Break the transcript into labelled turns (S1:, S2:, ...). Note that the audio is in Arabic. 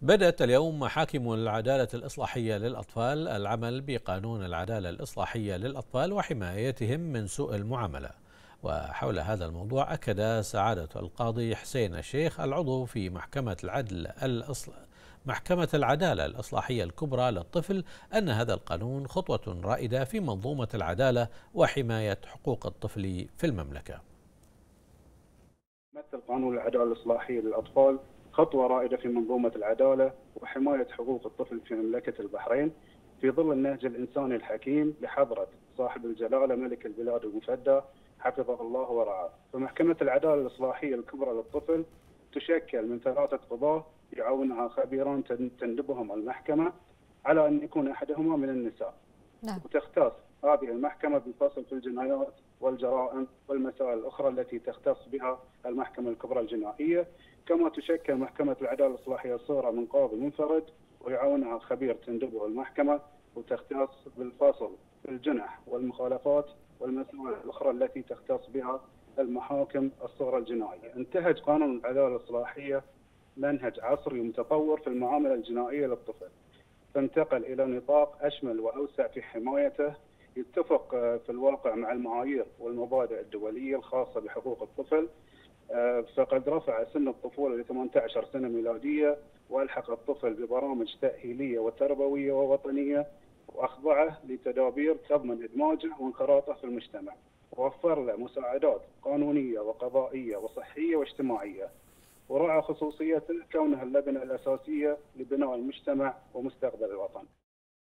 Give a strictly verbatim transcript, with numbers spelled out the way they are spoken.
S1: بدأت اليوم محاكم العدالة الإصلاحية للأطفال العمل بقانون العدالة الإصلاحية للأطفال وحمايتهم من سوء المعاملة. وحول هذا الموضوع أكد سعادة القاضي حسين الشيخ العضو في محكمة العدل الأصل محكمة العدالة الإصلاحية الكبرى للطفل أن هذا القانون خطوة رائدة في منظومة العدالة وحماية حقوق الطفل في المملكة.
S2: مثل قانون العدالة الإصلاحية للأطفال خطوة رائدة في منظومة العدالة وحماية حقوق الطفل في مملكة البحرين في ظل النهج الإنساني الحكيم بحضرة صاحب الجلالة ملك البلاد المفدى حفظه الله ورعاه. فمحكمة العدالة الإصلاحية الكبرى للطفل تشكل من ثلاثة قضاة يعاونها خبيران تندبهم المحكمة على أن يكون أحدهما من النساء.
S3: نعم.
S2: وتختص هذه المحكمة بالفصل في الجنايات والجرائم والمسائل الأخرى التي تختص بها المحكمة الكبرى الجنائية، كما تشكل محكمة العدالة الإصلاحية صورة من قاضي منفرد ويعاونها خبير تندبه المحكمة، وتختص بالفصل في الجنح والمخالفات والمسائل الأخرى التي تختص بها المحاكم الصغرى الجنائية. انتهج قانون العدالة الإصلاحية منهج عصري ومتطور في المعاملة الجنائية للطفل، تنتقل إلى نطاق أشمل وأوسع في حمايته، يتفق في الواقع مع المعايير والمبادئ الدولية الخاصة بحقوق الطفل. فقد رفع سن الطفولة ل ثمانية عشر سنة ميلادية، وألحق الطفل ببرامج تأهيلية وتربوية ووطنية، وأخضعه لتدابير تضمن إدماجه وانخراطه في المجتمع، ووفر له مساعدات قانونية وقضائية وصحية واجتماعية، ورعى خصوصيته كونها اللبنة الأساسية لبناء المجتمع ومستقبل الوطن.